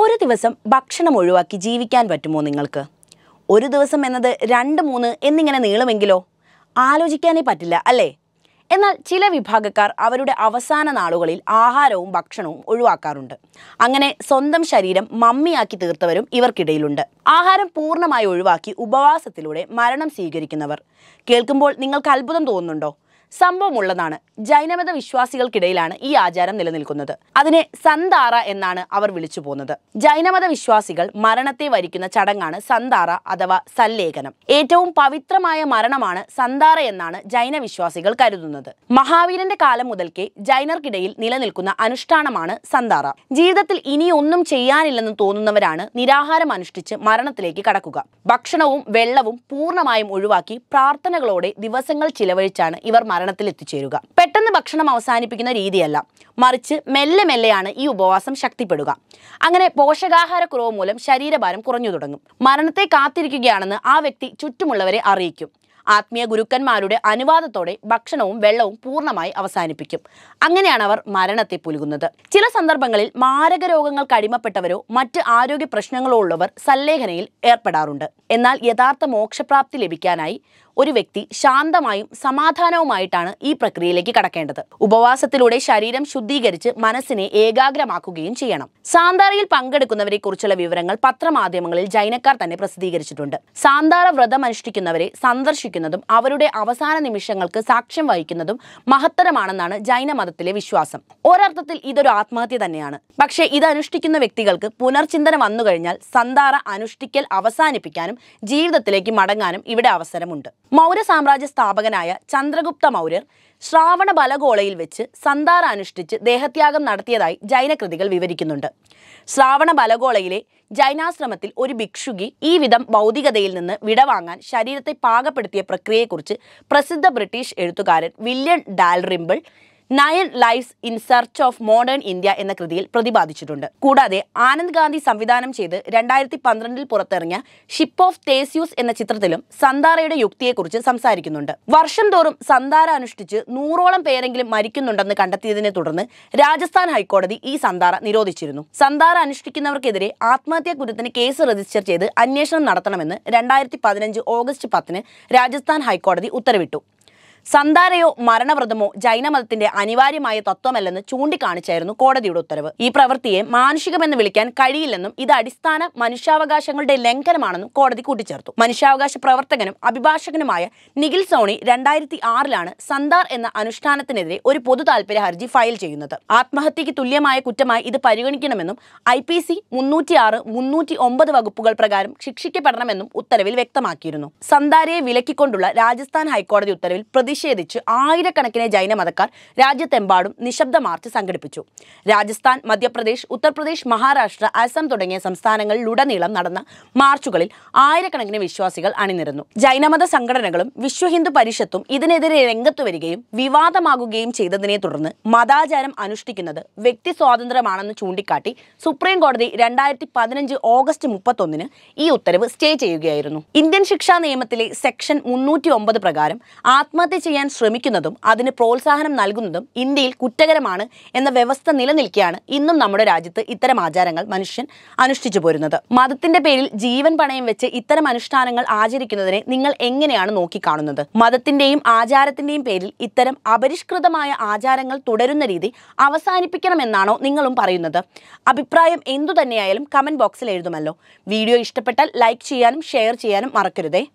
ഒരു ദിവസം ഭക്ഷണം ഒഴിവാക്കി ജീവിക്കാൻ പറ്റുമോ നിങ്ങൾക്ക്? ഒരു ദിവസം എന്നത് 2-3 എന്നിങ്ങനെ നീളുമെങ്കിലോ? ആലോചിക്കാനേ പറ്റില്ല അല്ലേ? എന്നാൽ ചില വിഭാഗക്കാർ അവരുടെ അവസാന നാളുകളിൽ ആഹാരവും ഭക്ഷണവും ഒഴിവാക്കാറുണ്ട്. അങ്ങനെ സ്വന്തം ശരീരം മമ്മിയാക്കി തീർത്തവരും ഇവർക്കിടയിലുണ്ട്. ആഹാരം പൂർണ്ണമായി ഒഴിവാക്കി ഉപവാസത്തിലൂടെ മരണം സ്വീകരിക്കുന്നവർ. കേൾക്കുമ്പോൾ നിങ്ങൾക്ക് അത്ഭുതം തോന്നുന്നുണ്ടോ? സംഭവമുള്ളതാണ്. ജൈനമത വിശ്വാസികൾക്കിടയിലാണ് ഈ ആചാരം നിലനിൽക്കുന്നത്. അതിനെ സന്താറ എന്നാണ് അവർ വിളിച്ചു പോകുന്നത്. ജൈനമത വിശ്വാസികൾ മരണത്തെ വരിക്കുന്ന ചടങ്ങാണ് സന്താറ അഥവാ സല്ലേഖനം. ഏറ്റവും പവിത്രമായ മരണമാണ് സന്താറ എന്നാണ് ജൈന വിശ്വാസികൾ കരുതുന്നത്. മഹാവീരന്റെ കാലം മുതൽക്കേ ജൈനർക്കിടയിൽ നിലനിൽക്കുന്ന അനുഷ്ഠാനമാണ് സന്താറ. ജീവിതത്തിൽ ഇനിയൊന്നും ചെയ്യാനില്ലെന്ന് തോന്നുന്നവരാണ് നിരാഹാരം അനുഷ്ഠിച്ച് മരണത്തിലേക്ക് കടക്കുക. ഭക്ഷണവും വെള്ളവും പൂർണ്ണമായും ഒഴിവാക്കി പ്രാർത്ഥനകളോടെ ദിവസങ്ങൾ ചിലവഴിച്ചാണ് ഇവർ മരണത്തിൽ എത്തിച്ചേരുക. പെട്ടെന്ന് ഭക്ഷണം അവസാനിപ്പിക്കുന്ന രീതിയല്ല, മറിച്ച് മെല്ലെ മെല്ലെയാണ് ഈ ഉപവാസം ശക്തിപ്പെടുക. അങ്ങനെ പോഷകാഹാരക്കുറവ് മൂലം ശരീരഭാരം കുറഞ്ഞു തുടങ്ങും. മരണത്തെ കാത്തിരിക്കുകയാണെന്ന് ആ വ്യക്തി ചുറ്റുമുള്ളവരെ അറിയിക്കും. ആത്മീയ ഗുരുക്കന്മാരുടെ അനുവാദത്തോടെ ഭക്ഷണവും വെള്ളവും പൂർണ്ണമായി അവസാനിപ്പിക്കും. അങ്ങനെയാണ് അവർ മരണത്തെ പുലുകുന്നത്. ചില സന്ദർഭങ്ങളിൽ മാരക രോഗങ്ങൾക്ക് അടിമപ്പെട്ടവരോ മറ്റ് ആരോഗ്യ പ്രശ്നങ്ങളോ ഉള്ളവർ സല്ലേഖനയിൽ ഏർപ്പെടാറുണ്ട്. എന്നാൽ യഥാർത്ഥ മോക്ഷപ്രാപ്തി ലഭിക്കാനായി ഒരു വ്യക്തി ശാന്തമായും സമാധാനവുമായിട്ടാണ് ഈ പ്രക്രിയയിലേക്ക് കടക്കേണ്ടത്. ഉപവാസത്തിലൂടെ ശരീരം ശുദ്ധീകരിച്ച് മനസ്സിനെ ഏകാഗ്രമാക്കുകയും ചെയ്യണം. സാന്താറയിൽ പങ്കെടുക്കുന്നവരെ കുറിച്ചുള്ള വിവരങ്ങൾ പത്രമാധ്യമങ്ങളിൽ ജൈനക്കാർ തന്നെ പ്രസിദ്ധീകരിച്ചിട്ടുണ്ട്. സാന്താറ വ്രതം അനുഷ്ഠിക്കുന്നവരെ സന്ദർശിക്കുന്നതും അവരുടെ അവസാന നിമിഷങ്ങൾക്ക് സാക്ഷ്യം വഹിക്കുന്നതും മഹത്തരമാണെന്നാണ് ജൈനമതത്തിലെ വിശ്വാസം. ഒരർത്ഥത്തിൽ ഇതൊരു ആത്മഹത്യ തന്നെയാണ്. പക്ഷേ ഇത് അനുഷ്ഠിക്കുന്ന വ്യക്തികൾക്ക് പുനർചിന്തന വന്നു കഴിഞ്ഞാൽ സന്താറ അനുഷ്ഠിക്കൽ അവസാനിപ്പിക്കാനും ജീവിതത്തിലേക്ക് മടങ്ങാനും ഇവിടെ അവസരമുണ്ട്. മൗര്യ സാമ്രാജ്യ സ്ഥാപകനായ ചന്ദ്രഗുപ്ത മൗര്യർ ശ്രാവണ ബലഗോളയിൽ വെച്ച് സന്താറ അനുഷ്ഠിച്ച് ദേഹത്യാഗം നടത്തിയതായി ജൈനകൃതികൾ വിവരിക്കുന്നുണ്ട്. ശ്രാവണ ബലഗോളയിലെ ജൈനാശ്രമത്തിൽ ഒരു ഭിക്ഷുകി ഈ വിധം ഭൗതികതയിൽ നിന്ന് വിടവാങ്ങാൻ ശരീരത്തെ പാകപ്പെടുത്തിയ പ്രക്രിയയെക്കുറിച്ച് പ്രസിദ്ധ ബ്രിട്ടീഷ് എഴുത്തുകാരൻ William Dalrymple 9 lives in search of modern India എന്ന കൃതിയിൽ പ്രതിപാദിച്ചിട്ടുണ്ട്. കൂടാതെ ആനന്ദ് ഗാന്ധി സംവിധാനം ചെയ്ത് 2012 പുറത്തിറങ്ങിയ ഷിപ്പ് ഓഫ് തേസ്യൂസ് എന്ന ചിത്രത്തിലും സന്താറയുടെ യുക്തിയെക്കുറിച്ച് സംസാരിക്കുന്നുണ്ട്. വർഷം തോറും സന്താറ അനുഷ്ഠിച്ച് 100ഓളം പേരെങ്കിലും മരിക്കുന്നുണ്ടെന്ന് കണ്ടെത്തിയതിനെ തുടർന്ന് രാജസ്ഥാൻ ഹൈക്കോടതി ഈ സന്താറ നിരോധിച്ചിരുന്നു. സന്താറ അനുഷ്ഠിക്കുന്നവർക്കെതിരെ ആത്മഹത്യാ കുറ്റത്തിന് കേസ് രജിസ്റ്റർ ചെയ്ത് അന്വേഷണം നടത്തണമെന്ന് 2015 ഓഗസ്റ്റ് 10 രാജസ്ഥാൻ ഹൈക്കോടതി ഉത്തരവിട്ടു. സന്താരയോ മരണവ്രതമോ ജൈനമതത്തിന്റെ അനിവാര്യമായ തത്വമല്ലെന്ന് ചൂണ്ടിക്കാണിച്ചായിരുന്നു കോടതിയുടെ ഉത്തരവ്. ഈ പ്രവൃത്തിയെ മാനുഷികമെന്ന് വിളിക്കാൻ കഴിയില്ലെന്നും ഇത് അടിസ്ഥാന മനുഷ്യാവകാശങ്ങളുടെ ലംഘനമാണെന്നും കോടതി കൂട്ടിച്ചേർത്തു. മനുഷ്യാവകാശ പ്രവർത്തകനും അഭിഭാഷകനുമായ നിഖിൽ സോണി 2006 സന്താർ എന്ന അനുഷ്ഠാനത്തിനെതിരെ ഒരു പൊതു താൽപര്യ ഹർജി ഫയൽ ചെയ്യുന്നത്. ആത്മഹത്യക്ക് തുല്യമായ കുറ്റമായി ഇത് പരിഗണിക്കണമെന്നും IPC 306, 309 വകുപ്പുകൾ പ്രകാരം ശിക്ഷിക്കപ്പെടണമെന്നും ഉത്തരവിൽ വ്യക്തമാക്കിയിരുന്നു. സന്താരയെ വിലക്കിക്കൊണ്ടുള്ള രാജസ്ഥാൻ ഹൈക്കോടതി ഉത്തരവിൽ പ്രതിഷേധിച്ച് ആയിരക്കണക്കിന് ജൈനമതക്കാർ രാജ്യത്തെമ്പാടും നിശബ്ദ മാർച്ച് സംഘടിപ്പിച്ചു. രാജസ്ഥാൻ, മധ്യപ്രദേശ്, ഉത്തർപ്രദേശ്, മഹാരാഷ്ട്ര, അസം തുടങ്ങിയ സംസ്ഥാനങ്ങളിലുടനീളം നടന്ന മാർച്ചുകളിൽ ആയിരക്കണക്കിന് വിശ്വാസികൾ അണിനിരന്നു. ജൈനമത സംഘടനകളും വിശ്വ ഹിന്ദു പരിഷത്തും ഇതിനെതിരെ രംഗത്തു വരികയും വിവാദമാകുകയും ചെയ്തതിനെ തുടർന്ന് മതാചാരം അനുഷ്ഠിക്കുന്നത് വ്യക്തി സ്വാതന്ത്ര്യമാണെന്ന് ചൂണ്ടിക്കാട്ടി സുപ്രീം കോടതി 2015 ഓഗസ്റ്റ് 31 ഈ ഉത്തരവ് സ്റ്റേ ചെയ്യുകയായിരുന്നു. ഇന്ത്യൻ ശിക്ഷാ നിയമത്തിലെ സെക്ഷൻ 309 പ്രകാരം ആത്മഹത്യ ചെയ്യാൻ ശ്രമിക്കുന്നതും അതിന് പ്രോത്സാഹനം നൽകുന്നതും ഇന്ത്യയിൽ കുറ്റകരമാണ് എന്ന വ്യവസ്ഥ നിലനിൽക്കെയാണ് ഇന്നും നമ്മുടെ രാജ്യത്ത് ഇത്തരം ആചാരങ്ങൾ മനുഷ്യൻ അനുഷ്ഠിച്ചു പോരുന്നത്. മതത്തിന്റെ പേരിൽ ജീവൻ പണയം വെച്ച് ഇത്തരം അനുഷ്ഠാനങ്ങൾ ആചരിക്കുന്നതിനെ നിങ്ങൾ എങ്ങനെയാണ് നോക്കിക്കാണുന്നത്? മതത്തിന്റെയും ആചാരത്തിന്റെയും പേരിൽ ഇത്തരം അപരിഷ്കൃതമായ ആചാരങ്ങൾ തുടരുന്ന രീതി അവസാനിപ്പിക്കണമെന്നാണോ നിങ്ങളും പറയുന്നത്? അഭിപ്രായം എന്തു തന്നെയായാലും കമന്റ് ബോക്സിൽ എഴുതുമല്ലോ. വീഡിയോ ഇഷ്ടപ്പെട്ടാൽ ലൈക്ക് ചെയ്യാനും ഷെയർ ചെയ്യാനും മറക്കരുതേ.